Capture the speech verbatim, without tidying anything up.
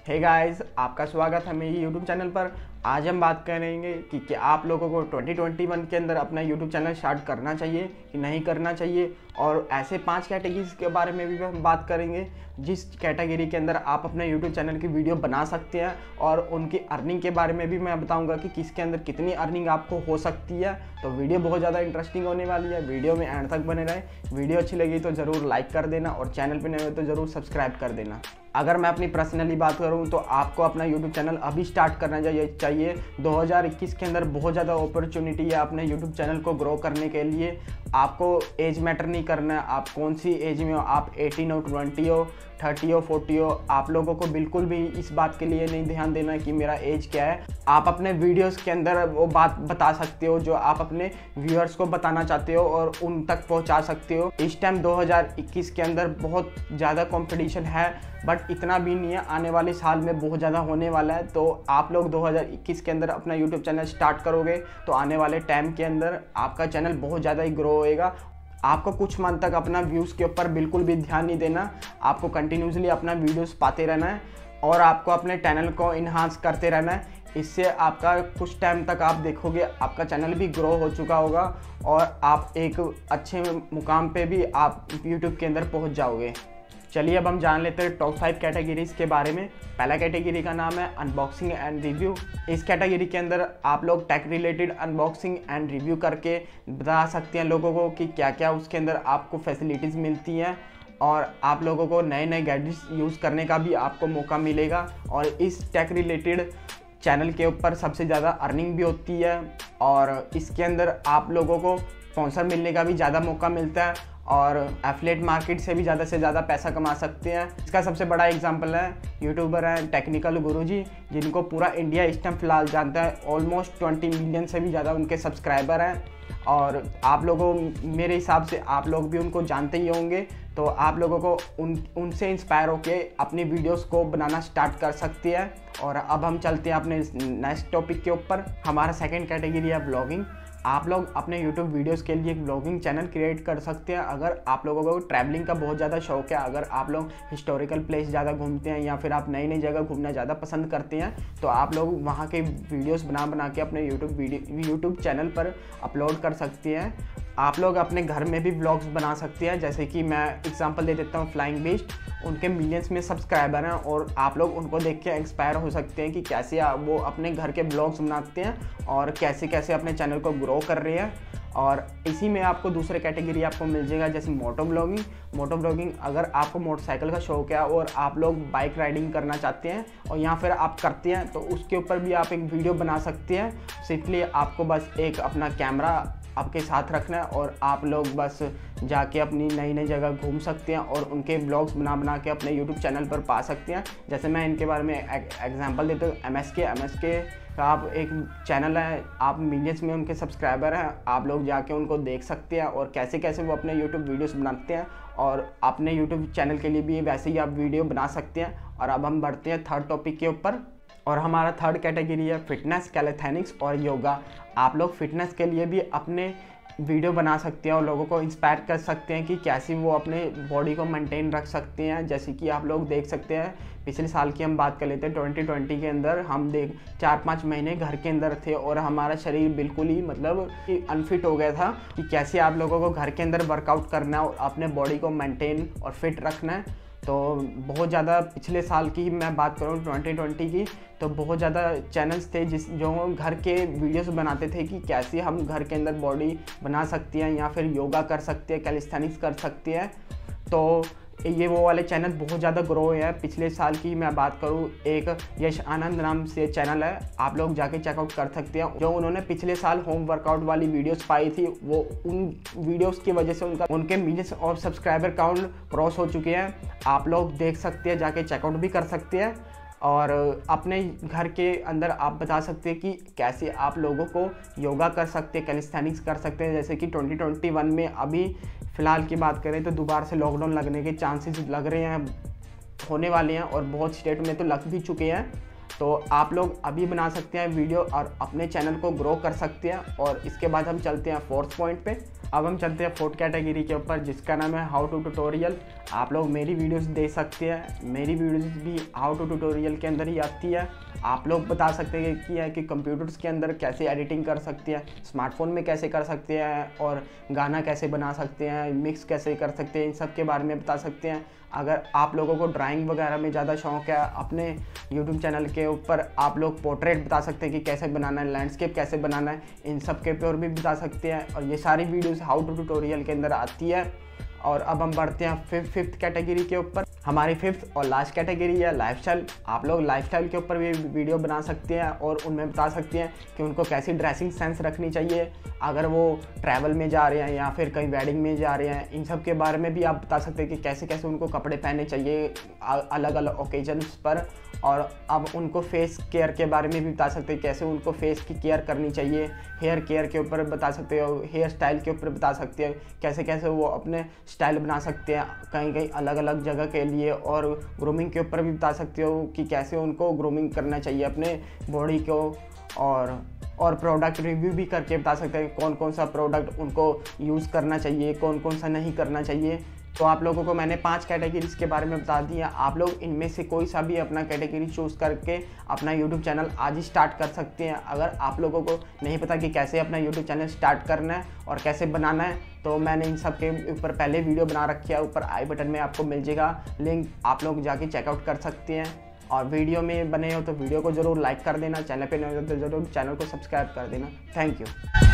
Hey guys, आपका स्वागत है मेरे यूट्यूब चैनल पर। आज हम बात करेंगे कि क्या आप लोगों को ट्वेंटी ट्वेंटी वन के अंदर अपना यूट्यूब चैनल स्टार्ट करना चाहिए कि नहीं करना चाहिए, और ऐसे पांच कैटेगरीज के बारे में भी हम बात करेंगे जिस कैटेगरी के अंदर आप अपने यूट्यूब चैनल की वीडियो बना सकते हैं, और उनकी अर्निंग के बारे में भी मैं बताऊंगा कि किसके अंदर कितनी अर्निंग आपको हो सकती है। तो वीडियो बहुत ज़्यादा इंटरेस्टिंग होने वाली है, वीडियो में एंड तक बने रहे। वीडियो अच्छी लगी तो ज़रूर लाइक कर देना, और चैनल पर नए हो तो ज़रूर सब्सक्राइब कर देना। अगर मैं अपनी पर्सनली बात करूं तो आपको अपना यूट्यूब चैनल अभी स्टार्ट करना चाहिए चाहिए दो हज़ार इक्कीस के अंदर बहुत ज़्यादा अपॉर्चुनिटी है अपने यूट्यूब चैनल को ग्रो करने के लिए। आपको एज मैटर नहीं करना है, आप कौन सी एज में हो, आप एटीन हो, ट्वेंटी हो, थर्टी हो, फोर्टी हो। आप लोगों को बिल्कुल भी इस बात के लिए नहीं ध्यान देना कि मेरा एज क्या है। आप अपने वीडियोस के अंदर वो बात बता सकते हो जो आप अपने व्यूअर्स को बताना चाहते हो और उन तक पहुंचा सकते हो। इस टाइम दो हज़ार इक्कीस के अंदर बहुत ज़्यादा कंपटीशन है, बट इतना भी नहीं है, आने वाले साल में बहुत ज़्यादा होने वाला है। तो आप लोग दो हज़ार इक्कीस के अंदर अपना यूट्यूब चैनल स्टार्ट करोगे तो आने वाले टाइम के अंदर आपका चैनल बहुत ज़्यादा ही ग्रो होएगा। आपको कुछ मंथ तक अपना व्यूज़ के ऊपर बिल्कुल भी ध्यान नहीं देना, आपको कंटिन्यूसली अपना वीडियोस पाते रहना है और आपको अपने चैनल को इन्हांस करते रहना है। इससे आपका कुछ टाइम तक आप देखोगे आपका चैनल भी ग्रो हो चुका होगा और आप एक अच्छे मुकाम पे भी आप यूट्यूब के अंदर पहुंच जाओगे। चलिए अब हम जान लेते हैं टॉप फाइव कैटेगरीज के बारे में। पहला कैटेगरी का नाम है अनबॉक्सिंग एंड रिव्यू। इस कैटेगरी के अंदर आप लोग tech related unboxing and review करके बता सकते हैं लोगों को कि क्या क्या उसके अंदर आपको फैसिलिटीज़ मिलती हैं, और आप लोगों को नए नए गैजेट्स यूज़ करने का भी आपको मौका मिलेगा। और इस टेक रिलेटेड चैनल के ऊपर सबसे ज़्यादा अर्निंग भी होती है, और इसके अंदर आप लोगों को स्पॉन्सर मिलने का भी ज़्यादा मौका मिलता है, और एफिलिएट मार्केट से भी ज़्यादा से ज़्यादा पैसा कमा सकते हैं। इसका सबसे बड़ा एग्जांपल है यूट्यूबर हैं टेक्निकल गुरुजी, जिनको पूरा इंडिया इस टाइम फिलहाल जानता है। ऑलमोस्ट ट्वेंटी मिलियन से भी ज़्यादा उनके सब्सक्राइबर हैं, और आप लोगों मेरे हिसाब से आप लोग भी उनको जानते ही होंगे। तो आप लोगों को उन उनसे इंस्पायर होके अपनी वीडियोस को बनाना स्टार्ट कर सकती है। और अब हम चलते हैं अपने नेक्स्ट टॉपिक के ऊपर। हमारा सेकंड कैटेगरी है व्लॉगिंग। आप लोग अपने यूट्यूब वीडियोस के लिए एक व्लॉगिंग चैनल क्रिएट कर सकते हैं। अगर आप लोगों को ट्रैवलिंग का बहुत ज़्यादा शौक है, अगर आप लोग हिस्टोरिकल प्लेस ज़्यादा घूमते हैं या फिर आप नई नई जगह घूमना ज़्यादा पसंद करते हैं, तो आप लोग वहाँ के वीडियोस बना बना के अपने यूट्यूब वीडियो यूट्यूब चैनल पर अपलोड कर सकते हैं। आप लोग अपने घर में भी व्लॉग्स बना सकते हैं, जैसे कि मैं एग्जांपल दे देता हूँ फ्लाइंग बीस्ट। उनके मिलियंस में सब्सक्राइबर हैं और आप लोग उनको देख के इंस्पायर हो सकते हैं कि कैसे वो अपने घर के व्लॉग्स बनाते हैं और कैसे कैसे अपने चैनल को ग्रो कर रहे हैं। और इसी में आपको दूसरे कैटेगरी आपको मिल जाएगा जैसे मोटो ब्लॉगिंग। मोटो ब्लॉगिंग अगर आपको मोटरसाइकिल का शौक है और आप लोग बाइक राइडिंग करना चाहते हैं और या फिर आप करते हैं, तो उसके ऊपर भी आप एक वीडियो बना सकते हैं। सिंपली आपको बस एक अपना कैमरा आपके साथ रखना है और आप लोग बस जाके अपनी नई नई जगह घूम सकते हैं और उनके ब्लॉग्स बना बना के अपने यूट्यूब चैनल पर पा सकते हैं। जैसे मैं इनके बारे में एग्जांपल देता हूँ, M S K M S K का आप एक चैनल है, आप मिलियंस में उनके सब्सक्राइबर हैं। आप लोग जाके उनको देख सकते हैं और कैसे कैसे वो अपने यूट्यूब वीडियोस बनाते हैं, और अपने यूट्यूब चैनल के लिए भी वैसे ही आप वीडियो बना सकते हैं। और अब हम बढ़ते हैं थर्ड टॉपिक के ऊपर, और हमारा थर्ड कैटेगरी है फिटनेस, कैलिथेनिक्स और योगा। आप लोग फिटनेस के लिए भी अपने वीडियो बना सकते हैं और लोगों को इंस्पायर कर सकते हैं कि कैसे वो अपने बॉडी को मेंटेन रख सकते हैं। जैसे कि आप लोग देख सकते हैं, पिछले साल की हम बात कर लेते हैं, ट्वेंटी ट्वेंटी के अंदर हम देख चार पाँच महीने घर के अंदर थे और हमारा शरीर बिल्कुल ही मतलब अनफिट हो गया था कि कैसे आप लोगों को घर के अंदर वर्कआउट करना है और अपने बॉडी को मेंटेन और फिट रखना है। तो बहुत ज़्यादा पिछले साल की मैं बात करूँ ट्वेंटी ट्वेंटी की, तो बहुत ज़्यादा चैनल्स थे जिस जो घर के वीडियोस बनाते थे कि कैसे हम घर के अंदर बॉडी बना सकते हैं या फिर योगा कर सकते हैं, कैलिस्थेनिक्स कर सकते हैं। तो ये वो वाले चैनल बहुत ज़्यादा ग्रो हुए हैं। पिछले साल की मैं बात करूँ, एक यश आनंद नाम से चैनल है, आप लोग जाके चेकआउट कर सकते हैं। जो उन्होंने पिछले साल होम वर्कआउट वाली वीडियोस पाई थी, वो उन वीडियोस की वजह से उनका उनके मिलियंस और सब्सक्राइबर काउंट क्रॉस हो चुके हैं। आप लोग देख सकते हैं, जाके चेकआउट भी कर सकते हैं और अपने घर के अंदर आप बता सकते हैं कि कैसे आप लोगों को योगा कर सकते हैं, कैलिस्थेनिक्स कर सकते हैं। जैसे कि ट्वेंटी ट्वेंटी वन में अभी फ़िलहाल की बात करें तो दोबारा से लॉकडाउन लगने के चांसेस लग रहे हैं, होने वाले हैं, और बहुत स्टेट में तो लग भी चुके हैं। तो आप लोग अभी बना सकते हैं वीडियो और अपने चैनल को ग्रो कर सकते हैं। और इसके बाद हम चलते हैं फोर्थ पॉइंट पे। अब हम चलते हैं फोर्थ कैटेगरी के ऊपर, जिसका नाम है हाउ टू ट्यूटोरियल। आप लोग मेरी वीडियोस देख सकते हैं, मेरी वीडियोस भी हाउ टू ट्यूटोरियल के अंदर ही आती है। आप लोग बता सकते हैं कि है कि कंप्यूटर्स के अंदर कैसे एडिटिंग कर सकते हैं, स्मार्टफोन में कैसे कर सकते हैं, और गाना कैसे बना सकते हैं, मिक्स कैसे कर सकते हैं, इन सब के बारे में बता सकते हैं। अगर आप लोगों को ड्राइंग वगैरह में ज़्यादा शौक है, अपने यूट्यूब चैनल के ऊपर आप लोग पोर्ट्रेट बता सकते हैं कि कैसे बनाना है, लैंडस्केप कैसे बनाना है, इन सब के ऊपर भी बता सकते हैं। और ये सारी वीडियोस हाउ टू ट्यूटोरियल के अंदर आती है। और अब हम बढ़ते हैं फिफ्थ फिफ्थ कैटेगरी के ऊपर। हमारी फिफ्थ और लास्ट कैटेगरी है लाइफस्टाइल। आप लोग लाइफस्टाइल के ऊपर भी वीडियो बना सकते हैं और उनमें बता सकते हैं कि उनको कैसी ड्रेसिंग सेंस रखनी चाहिए, अगर वो ट्रैवल में जा रहे हैं या फिर कहीं वेडिंग में जा रहे हैं। इन सब के बारे में भी आप बता सकते हैं कि कैसे कैसे उनको कपड़े पहनने चाहिए अलग अलग ओकेजन्स पर। और अब उनको फेस केयर के बारे में भी बता सकते हैं, कैसे उनको फेस की केयर करनी चाहिए। हेयर केयर के ऊपर बता सकते हो, हेयर स्टाइल के ऊपर बता सकते हैं, कैसे कैसे वो अपने स्टाइल बना सकते हैं कहीं कहीं अलग अलग जगह के लिए। और ग्रूमिंग के ऊपर भी बता सकते हो कि कैसे उनको ग्रूमिंग करना चाहिए अपने बॉडी को। और और प्रोडक्ट रिव्यू भी करके बता सकते हैं कौन कौन सा प्रोडक्ट उनको यूज़ करना चाहिए, कौन कौन सा नहीं करना चाहिए। तो आप लोगों को मैंने पांच कैटेगरीज के बारे में बता दिया। आप लोग इनमें से कोई सा भी अपना कैटेगरी चूज़ करके अपना यूट्यूब चैनल आज ही स्टार्ट कर सकते हैं। अगर आप लोगों को नहीं पता कि कैसे अपना यूट्यूब चैनल स्टार्ट करना है और कैसे बनाना है, तो मैंने इन सब के ऊपर पहले वीडियो बना रखी है, ऊपर आई बटन में आपको मिल जाएगा लिंक, आप लोग जाके चेकआउट कर सकते हैं। और वीडियो में बने हो तो वीडियो को ज़रूर लाइक कर देना, चैनल पे नए हो तो ज़रूर चैनल को सब्सक्राइब कर देना। Thank you.